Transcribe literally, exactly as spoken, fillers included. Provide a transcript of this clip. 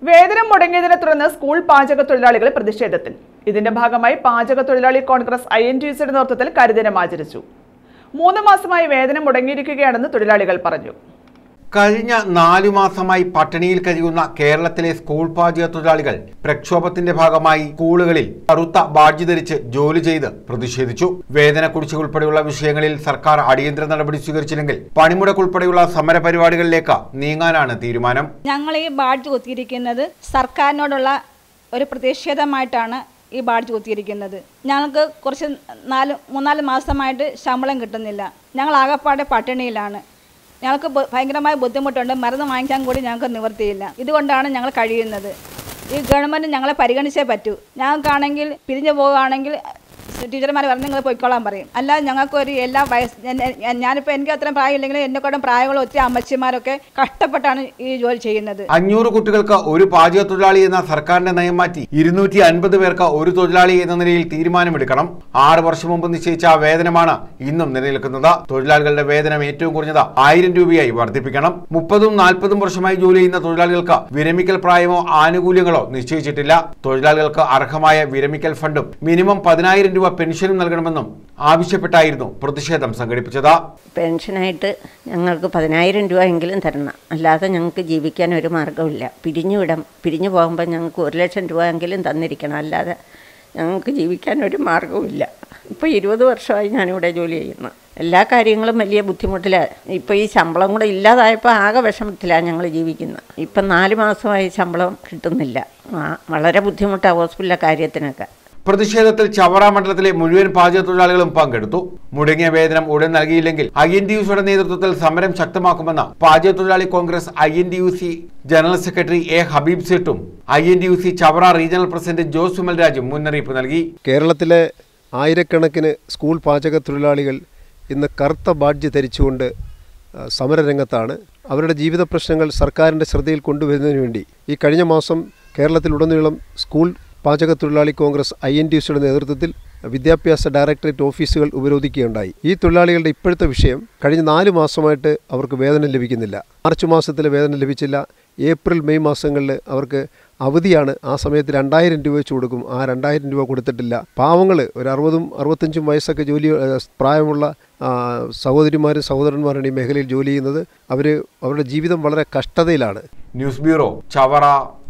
വേതനം മുടങ്ങിയതിനെ തുടർന്ന് സ്കൂൾ പാചക തൊഴിലാളികൾ പ്രതിഷേധത്തിൽ. ഇതിന്റെ ഭാഗമായി പാചക തൊഴിലാളി Congress I N T U സിയുടെ നേതൃത്വത്തിൽ കരിദിനം ആചരിച്ചു. മൂന്ന് മാസമായി വേതനം മുടങ്ങിയിരിക്കുകയാണെന്ന് തൊഴിലാളികൾ പറഞ്ഞു. കഴിഞ്ഞ നാലു മാസമായി പട്ടിണിയിൽ കഴിയുന്ന കേരളത്തിലെ സ്കൂൾ പാചക തൊഴിലാളികൾ പ്രക്ഷോഭത്തിന്റെ ഭാഗമായി സ്കൂളുകളിൽ കറുത്ത ബാഡ്ജ് ധരിച്ച് ജോലി ചെയ്ത് പ്രതിഷേധിച്ചു. വേതന കുടിശ്ശിക ഉൾപ്പെടെയുള്ള വിഷയങ്ങളിൽ സർക്കാർ അടിയന്തര നടപടി സ്വീകരിച്ചില്ലെങ്കിൽ പണിമുടക്ക് ഉൾപ്പെടെയുള്ള സമര പരിപാടികളിലേക്ക് നീങ്ങാനാണ് തീരുമാനം. ഞങ്ങൾ ഈ ബാഡ്ജ് കുത്തിയിരിക്കുന്നത് സർക്കാരിനോടുള്ള ഒരു പ്രതിഷേധമായിട്ടാണ്. ഈ ബാഡ്ജ് കുത്തിയിരിക്കുന്നത് ഞങ്ങൾക്ക് കുറച്ച് നാല് മൂന്നാല് മാസമായിട്ട് ശമ്പളം കിട്ടുന്നില്ല. ഞങ്ങൾ ആകപ്പാടെ പട്ടിണിയിലാണ്. ഞങ്ങൾക്ക് ഭയങ്കരമായ ബുദ്ധിമുട്ടുണ്ട്. മരുന്ന് വാങ്ങിക്കാൻ കൂടി ഞങ്ങൾക്ക് നിവൃത്തിയില്ല. ഇതുകൊണ്ടാണ് ഞങ്ങൾ കഴിയുന്നത്. ഈ ഗവൺമെൻറ് ഞങ്ങളെ പരിഗണിച്ചേ പറ്റൂ. ഞങ്ങൾക്കാണെങ്കിൽ പിരിഞ്ഞു പോവുകയാണെങ്കിൽ ടീച്ചർമാർ പറഞ്ഞ് നിങ്ങൾ പോയിക്കോളാൻ പറയും. അല്ലാതെ ഞങ്ങൾക്ക് ഒരു എല്ലാ വയസ്സ് ഞാനിപ്പോൾ എനിക്ക് അത്രയും പ്രായമില്ലെങ്കിലും എന്നെക്കൂടെ പ്രായമുള്ള ഒത്തിരി അമ്മച്ചിമാരൊക്കെ കഷ്ടപ്പെട്ടാണ് ഈ ജോലി ചെയ്യുന്നത്. അഞ്ഞൂറ് കുട്ടികൾക്ക് ഒരു പാചക തൊഴിലാളി എന്ന സർക്കാരിന്റെ നയം മാറ്റി ഇരുന്നൂറ്റി അൻപത് പേർക്ക് ഒരു തൊഴിലാളി എന്ന നിലയിൽ തീരുമാനമെടുക്കണം. ആറ് വർഷം മുമ്പ് നിശ്ചയിച്ച വേതനമാണ് ഇന്നും നിലനിൽക്കുന്നത്. തൊഴിലാളികളുടെ വേതനം ഏറ്റവും കുറഞ്ഞത് ആയിരം രൂപയായി വർദ്ധിപ്പിക്കണം. മുപ്പതും നാൽപ്പതും വർഷമായി ജോലി ചെയ്യുന്ന തൊഴിലാളികൾക്ക് വിരമിക്കൽ പ്രായമോ ആനുകൂല്യങ്ങളോ നിശ്ചയിച്ചിട്ടില്ല. തൊഴിലാളികൾക്ക് അർഹമായ വിരമിക്കൽ ഫണ്ടും മിനിമം പതിനായിരം രൂപ പെൻഷനും നൽകണമെന്നും ആവശ്യപ്പെട്ടായിരുന്നു പ്രതിഷേധം സംഘടിപ്പിച്ചത്. പെൻഷനായിട്ട് ഞങ്ങൾക്ക് പതിനായിരം രൂപ എങ്കിലും തരണം. അല്ലാതെ ഞങ്ങൾക്ക് ജീവിക്കാൻ ഒരു മാർഗ്ഗമില്ല. പിരിഞ്ഞു വിടാം പിരിഞ്ഞു പോകുമ്പോൾ ഞങ്ങൾക്ക് ഒരു ലക്ഷം രൂപ എങ്കിലും തന്നിരിക്കണം. അല്ലാതെ ഞങ്ങൾക്ക് ജീവിക്കാൻ ഒരു മാർഗ്ഗവുമില്ല. ഇപ്പോൾ ഇരുപത് വർഷമായി ഞാനിവിടെ ജോലി ചെയ്യുന്നു. എല്ലാ കാര്യങ്ങളും വലിയ ബുദ്ധിമുട്ടിലാണ്. ഇപ്പോൾ ഈ ശമ്പളം കൂടെ ഇല്ലാതായപ്പോൾ ആകെ വിഷമത്തിലാണ് ഞങ്ങൾ ജീവിക്കുന്നത്. ഇപ്പം നാല് മാസമായി ശമ്പളം കിട്ടുന്നില്ല. വളരെ ബുദ്ധിമുട്ടാണ് ഹോസ്പിറ്റലിലെ കാര്യത്തിനൊക്കെ. പ്രതിഷേധത്തിൽ ചവറ മണ്ഡലത്തിലെ മുഴുവൻ പാചക തൊഴിലാളികളും പങ്കെടുത്തു. മുടങ്ങിയ വേതനം ഉടൻ നൽകിയില്ലെങ്കിൽ ഐ എൻ ടി യു സിയുടെ നേതൃത്വത്തിൽ സമരം ശക്തമാക്കുമെന്ന് പാചക തൊഴിലാളി Congress I N T U C general secretary A Habeeb സേട്ടും I N T U C Chavara regional president Jose Sumal രാജും മുന്നറിയിപ്പ് നൽകി. കേരളത്തിലെ ആയിരക്കണക്കിന് സ്കൂൾ പാചക തൊഴിലാളികൾ ഇന്ന് കറുത്ത ബാഡ്ജ് ധരിച്ചുകൊണ്ട് സമരരംഗത്താണ്. അവരുടെ ജീവിത പ്രശ്നങ്ങൾ സർക്കാരിൻ്റെ ശ്രദ്ധയിൽ കൊണ്ടുവരുന്നതിന് വേണ്ടി ഈ കഴിഞ്ഞ മാസം കേരളത്തിലുടനീളം സ്കൂൾ പാചക തൊഴിലാളി Congress I N T U സിയുടെ നേതൃത്വത്തിൽ വിദ്യാഭ്യാസ ഡയറക്ടറേറ്റ് ഓഫീസുകൾ ഉപരോധിക്കുകയുണ്ടായി. ഈ തൊഴിലാളികളുടെ ഇപ്പോഴത്തെ വിഷയം കഴിഞ്ഞ നാല് മാസമായിട്ട് അവർക്ക് വേതനം ലഭിക്കുന്നില്ല. മാർച്ച് മാസത്തിൽ വേതനം ലഭിച്ചില്ല. ഏപ്രിൽ മെയ് മാസങ്ങളിൽ അവർക്ക് അവധിയാണ്. ആ സമയത്ത് രണ്ടായിരം രൂപ വെച്ച് കൊടുക്കും. ആ രണ്ടായിരം രൂപ കൊടുത്തിട്ടില്ല. പാവങ്ങൾ ഒരു അറുപതും അറുപത്തഞ്ചും വയസ്സൊക്കെ ജോലി പ്രായമുള്ള സഹോദരിമാരും സഹോദരന്മാരാണ് ഈ മേഖലയിൽ ജോലി ചെയ്യുന്നത്. അവർ അവരുടെ ജീവിതം വളരെ കഷ്ടതയിലാണ്. News bureau Chavara.